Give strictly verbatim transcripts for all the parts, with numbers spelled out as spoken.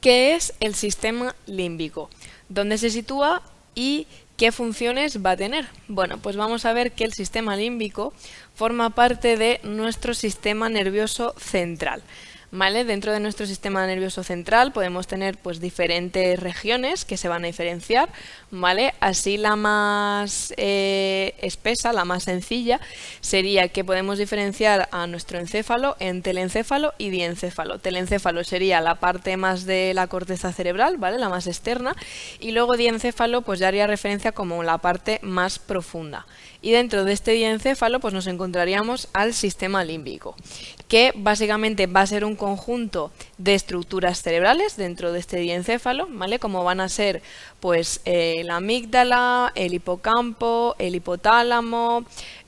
¿Qué es el sistema límbico? ¿Dónde se sitúa y qué funciones va a tener? Bueno, pues vamos a ver que el sistema límbico forma parte de nuestro sistema nervioso central. ¿Vale? Dentro de nuestro sistema nervioso central podemos tener pues diferentes regiones que se van a diferenciar, ¿vale? Así la más eh, espesa, la más sencilla, sería que podemos diferenciar a nuestro encéfalo en telencéfalo y diencéfalo. Telencéfalo sería la parte más de la corteza cerebral, ¿vale? La más externa, y luego diencéfalo pues ya haría referencia como la parte más profunda. Y dentro de este diencéfalo pues nos encontraríamos al sistema límbico, que básicamente va a ser un conjunto de estructuras cerebrales dentro de este diencéfalo, ¿vale? Como van a ser pues eh, la amígdala, el hipocampo, el hipotálamo,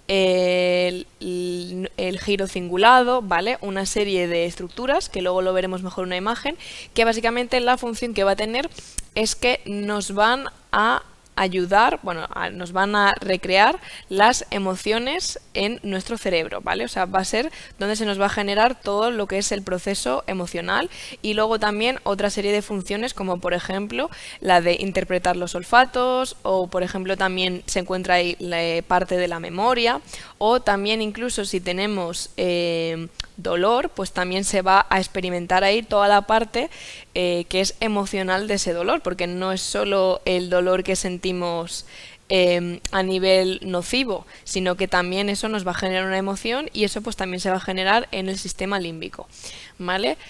el, el, el giro cingulado, ¿vale? Una serie de estructuras que luego lo veremos mejor en una imagen, que básicamente la función que va a tener es que nos van a ayudar, bueno, a, nos van a recrear las emociones en nuestro cerebro, ¿vale? O sea, va a ser donde se nos va a generar todo lo que es el proceso emocional, y luego también otra serie de funciones como por ejemplo la de interpretar los olfatos, o por ejemplo también se encuentra ahí la parte de la memoria, o también incluso si tenemos eh, dolor, pues también se va a experimentar ahí toda la parte eh, que es emocional de ese dolor, porque no es solo el dolor que sentimos eh, a nivel nocivo, sino que también eso nos va a generar una emoción, y eso pues también se va a generar en el sistema límbico, ¿vale?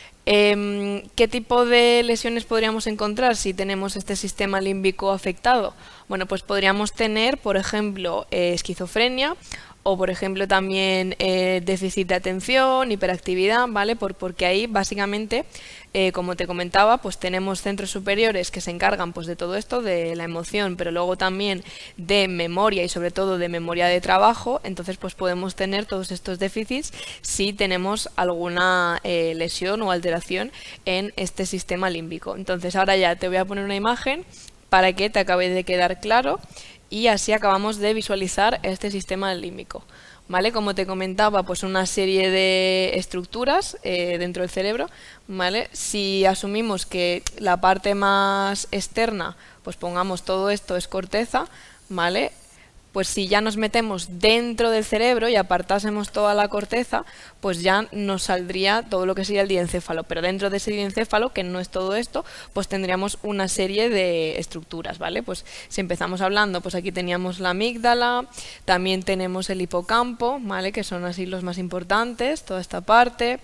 Eh, ¿Qué tipo de lesiones podríamos encontrar si tenemos este sistema límbico afectado? Bueno, pues podríamos tener, por ejemplo, eh, esquizofrenia, o por ejemplo también eh, déficit de atención, hiperactividad, ¿vale? Por, porque ahí básicamente, eh, como te comentaba, pues tenemos centros superiores que se encargan pues de todo esto, de la emoción, pero luego también de memoria y sobre todo de memoria de trabajo. Entonces pues podemos tener todos estos déficits si tenemos alguna eh, lesión o alteración en este sistema límbico. Entonces ahora ya te voy a poner una imagen para que te acabe de quedar claro, y así acabamos de visualizar este sistema límbico, ¿vale? Como te comentaba, pues una serie de estructuras eh, dentro del cerebro, ¿vale? Si asumimos que la parte más externa, pues pongamos todo esto es corteza, ¿vale? Pues si ya nos metemos dentro del cerebro y apartásemos toda la corteza, pues ya nos saldría todo lo que sería el diencéfalo. Pero dentro de ese diencéfalo, que no es todo esto, pues tendríamos una serie de estructuras, ¿vale? Pues si empezamos hablando, pues aquí teníamos la amígdala, también tenemos el hipocampo, ¿vale? Que son así los más importantes, toda esta parte.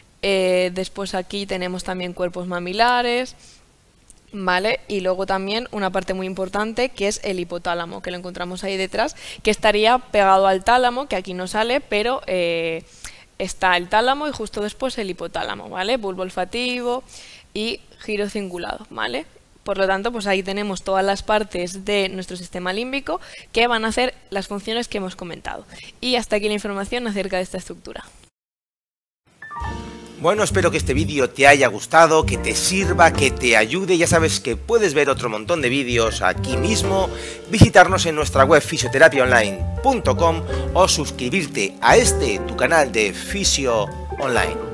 Eh, después aquí tenemos también cuerpos mamilares, ¿vale? Y luego también una parte muy importante que es el hipotálamo, que lo encontramos ahí detrás, que estaría pegado al tálamo, que aquí no sale, pero eh, está el tálamo y justo después el hipotálamo, ¿vale? Bulbo olfativo y giro cingulado, ¿vale? Por lo tanto, pues ahí tenemos todas las partes de nuestro sistema límbico que van a hacer las funciones que hemos comentado. Y hasta aquí la información acerca de esta estructura. Bueno, espero que este vídeo te haya gustado, que te sirva, que te ayude. Ya sabes que puedes ver otro montón de vídeos aquí mismo, visitarnos en nuestra web fisioterapia online punto com o suscribirte a este, tu canal de Fisio Online.